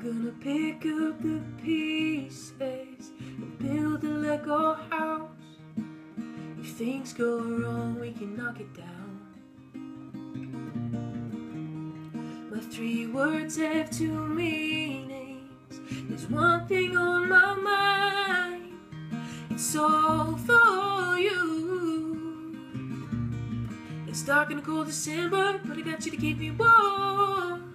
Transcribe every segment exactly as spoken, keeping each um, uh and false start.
gonna pick up the pieces and build a Lego house. If things go wrong, we can knock it down. My three words have two meanings. There's one thing on my mind. It's all for you. It's dark and cold December, but I got you to keep me warm.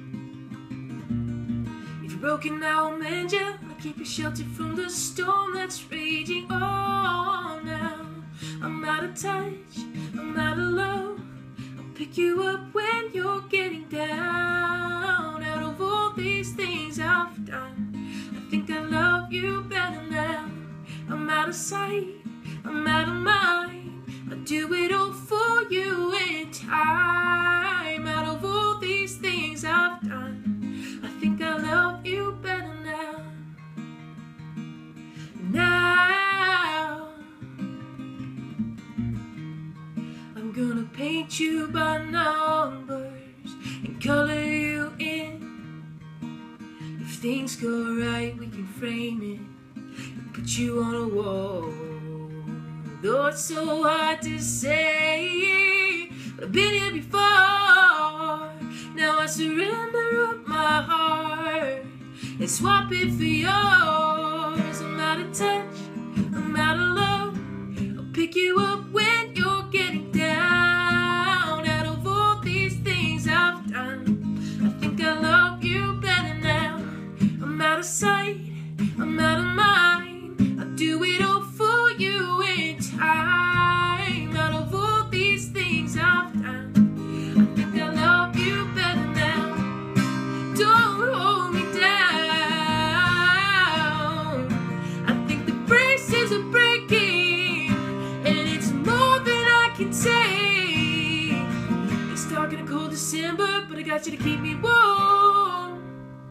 If you're broken, I'll mend you. I'll keep you sheltered from the storm that's raging on now. I'm out of touch, I'm out of love. I'll pick you up when you're getting down. Out of all these things I've done, I think I love you better now. I'm out of sight, I'm out of mind. I'll do it all for you in time. Out of all these things I've done, I think I love you better now. Now I'm gonna paint you by numbers and color you in. If things go right, we can frame it and put you on a wall. Though it's so hard to say, but I've been here before. Now I surrender up my heart and swap it for yours. I'm out of touch, I'm out of love. I'll pick you up when you're getting down. Out of all these things I've done, I think I love you better now. I'm out of sight, I'm out of mind. I'll do it all for you in time. Out of all these things I've done, I think I love you better now. Don't hold me down. I think the braces are breaking, and it's more than I can take. It's dark and cold December, but I got you to keep me warm.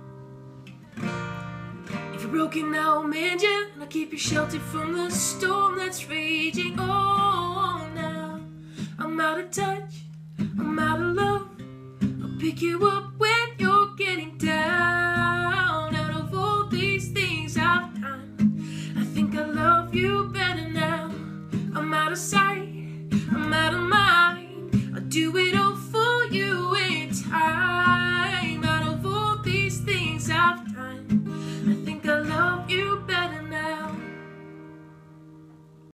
If you're broken, I'll mend you, and I'll keep you sheltered from the storm that's raging on now. I'm out of touch, I'm out of love. I'll pick you up